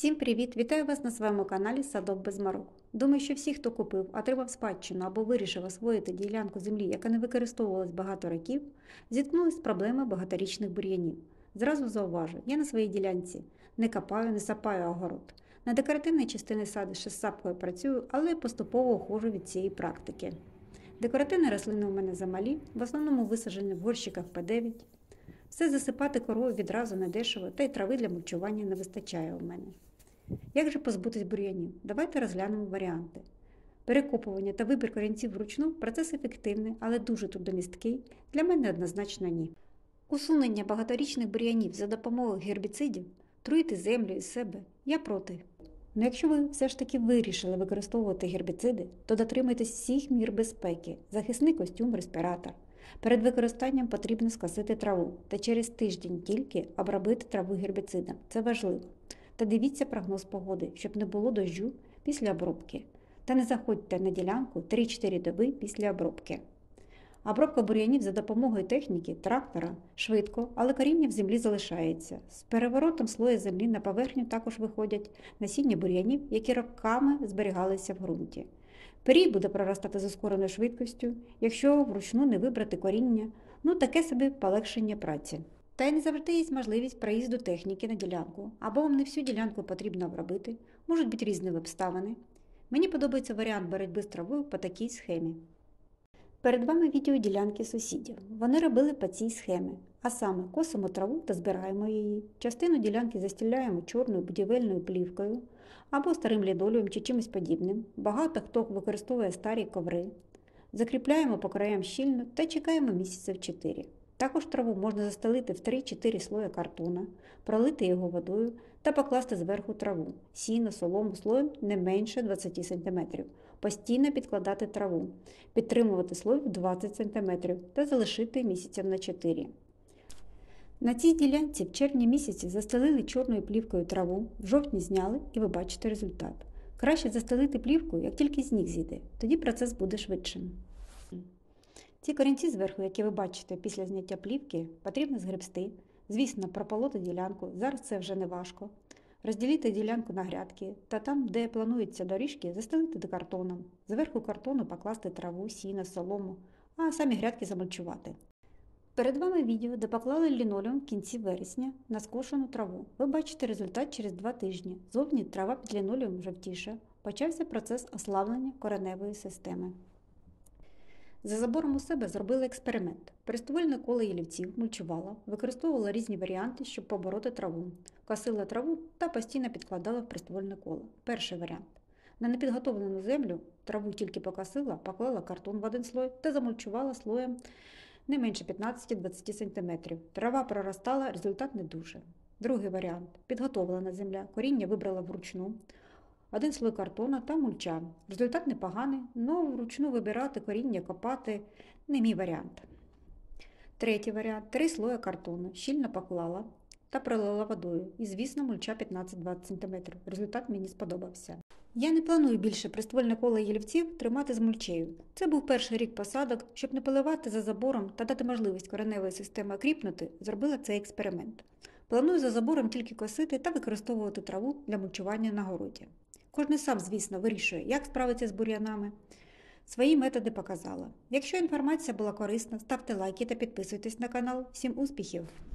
Всім привіт! Вітаю вас на своєму каналі Садок без мороок. Думаю, що всі, хто купив, отримав спадщину або вирішив освоїти ділянку землі, яка не використовувалась багато років, зіткнулись з проблемою багаторічних бур'янів. Зразу зауважу, я на своїй ділянці не копаю, не сапаю огород. На декоративній частині саду ще з сапкою працюю, але поступово ухожу від цієї практики. Декоративні рослини у мене замалі, в основному висаджені в горщиках П9. Все засипати корою відразу недешево, та й трави для мульчування не вистачає у мене. Як же позбутись бур'янів? Давайте розглянемо варіанти. Перекопування та вибір корінців вручну – процес ефективний, але дуже трудомісткий. Для мене однозначно ні. Усунення багаторічних бур'янів за допомогою гербіцидів, труїти землю із себе – я проти. Но якщо ви все ж таки вирішили використовувати гербіциди, то дотримуйтесь всіх мір безпеки, захисний костюм, респіратор. Перед використанням потрібно скосити траву та через тиждень тільки обробити траву гербіцидом. Це важливо. Та дивіться прогноз погоди, щоб не було дощу після обробки. Та не заходьте на ділянку 3-4 доби після обробки. Обробка бур'янів за допомогою техніки трактора швидко, але коріння в землі залишається. З переворотом слою землі на поверхню також виходять насіння бур'янів, які роками зберігалися в ґрунті. Пирій буде проростати з ускореною швидкістю, якщо вручну не вибрати коріння, таке собі полегшення праці. Та й не завжди є можливість проїзду техніки на ділянку, або вам не всю ділянку потрібно обробити, можуть бути різні обставини. Мені подобається варіант боротьби з травою по такій схемі. Перед вами відео ділянки сусідів. Вони робили по цій схемі, а саме косимо траву та збираємо її. Частину ділянки застеляємо чорною будівельною плівкою або старим лінолеум чи чимось подібним. Багато хто використовує старі коври. Закріпляємо по краям щільно та чекаємо місяців 4. Також траву можна застелити в 3-4 слої картона, пролити його водою та покласти зверху траву, сіно, солому слоєм не менше 20 см. Постійно підкладати траву, підтримувати слой в 20 см та залишити місяців на 4. На цій ділянці в червні місяці застелили чорною плівкою траву, в жовтні зняли і ви бачите результат. Краще застелити плівкою, як тільки сніг зійде, тоді процес буде швидшим. Ці корінці зверху, які ви бачите після зняття плівки, потрібно згребсти. Звісно, прополоти ділянку, зараз це вже не важко. Розділити ділянку на грядки та там, де плануються доріжки, застелити декартоном. Зверху картону покласти траву, сіно, солому, а самі грядки замульчувати. Перед вами відео, де поклали лінолеум в кінці вересня на скошену траву. Ви бачите результат через 2 тижні. Зовні трава під лінолеум жовтіша. Почався процес ослаблення кореневої системи. За забором у себе зробили експеримент. Приствольне коло ялівців мульчувала, використовувала різні варіанти, щоб побороти траву. Косила траву та постійно підкладала в приствольне коло. Перший варіант. На непідготовлену землю траву тільки покосила, поклала картон в один слой та замульчувала слоєм не менше 15-20 см. Трава проростала, результат не дуже. Другий варіант. Підготовлена земля, коріння вибрала вручну. Один слой картона та мульча. Результат непоганий, але вручну вибирати коріння, копати – не мій варіант. Третій варіант. 3 слої картону. Щільно поклала та пролила водою. І, звісно, мульча 15-20 см. Результат мені сподобався. Я не планую більше приствольне коло ялівців тримати з мульчею. Це був перший рік посадок. Щоб не поливати за забором та дати можливість кореневої системи окріпнути, зробила цей експеримент. Планую за забором тільки косити та використовувати траву для мульчування на городі. Кожен сам, звісно, вирішує, як справитися з бур'янами. Свої методи показала. Якщо інформація була корисна, ставте лайки та підписуйтесь на канал. Всім успіхів!